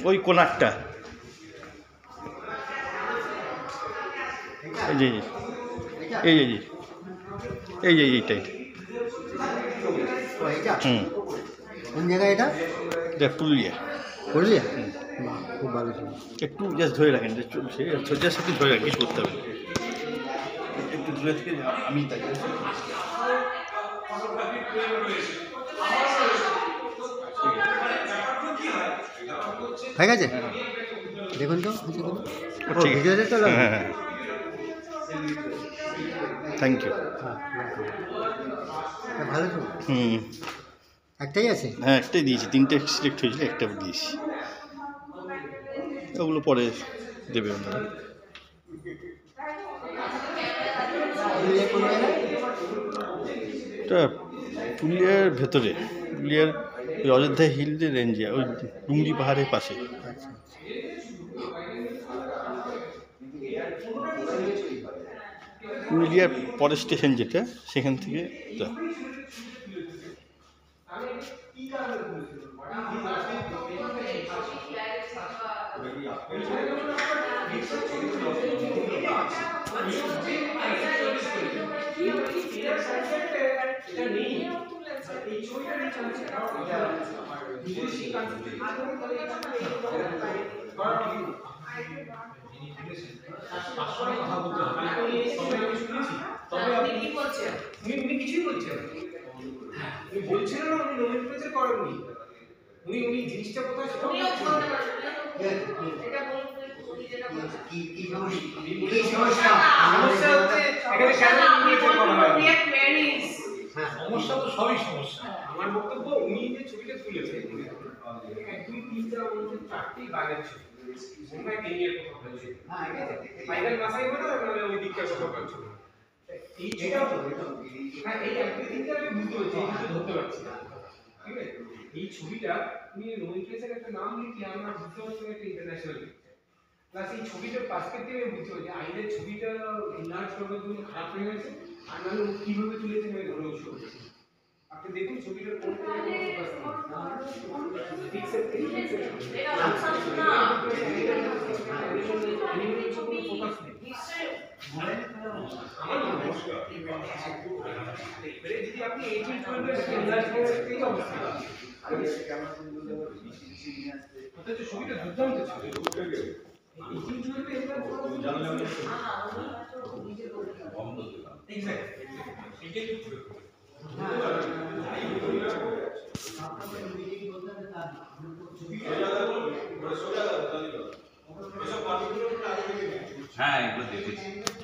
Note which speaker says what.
Speaker 1: ওই কোনারটা এই যে এই যে এই যে এইটাই
Speaker 2: কোন জায়গায় এটা?
Speaker 1: এটা পুরুলিয়া।
Speaker 2: পুরুলিয়া? খুব ভালো ছিল।
Speaker 1: একটু জাস্ট ধরে রাখেন, যে চলছে জাস্ট একটু ধরে রাখেন, কিছু করতে হবে একটু দূরে থেকে আমি তাই
Speaker 2: ঠিক আছে, দেখুন তো ভিডিওতে তো।
Speaker 1: হ্যাঁ হ্যাঁ, থ্যাংক ইউ।
Speaker 2: ভালো তো। একটাই আছে?
Speaker 1: হ্যাঁ একটাই দিয়েছি, 3টে সিলেক্ট হয়েছিল, একটা দিয়েছি, ওগুলো পরে দেবে ওনারা। এটা পুরুলিয়ার ভেতরে, পুরুলিয়ার ওই অযোধ্যা হিলের রেঞ্জে, ওই ডুংরি পাহাড়ের পাশে। পুরুলিয়ার পরের স্টেশন যেটা, সেখান থেকে
Speaker 3: কিছুই বলছেন বলছেন না, উনি নোমেনক্লেচার করেননি, উনি জিনিসটা কোথায় সেটা সমস্যা তো সবই সমস্যা। আমার বক্তব্য, উনি যে ছবিটা তুলেছেন 1-2-3-4টি বাইরের ছবি, তোমরা এই নিয়ে কথা বলছো, ফাইনাল মাসাই বলো না ওই দিকটা কথা বলছো, এই এটাও তো হ্যাঁ, এই 1-2-3টা আমি বুঝতে পারছি, কিন্তু ধরতে পারছি না, ঠিক আছে? এই ছবিটা তুমি নোমেনক্লেচার একটা নাম লিখলে আমরা বুঝতে পারছি একটা ইন্টারন্যাশনাল প্লাস এই ছবিটার পার্সপেক্টিভে বুঝতে পারছি আইনের ছবিটা ইনলার্জ করার জন্য খারাপ হয়ে গেছে, আর নাহলে কিভাবে তুলেছে আমি ধরেও শুনছি। আপনি দেখুন ছবিটার কোন যদি আপনি 18-12 অবস্থা ছবিটা দুর্দান্ত ছিল।
Speaker 4: হ্যাঁ এগুলো দেখেছি।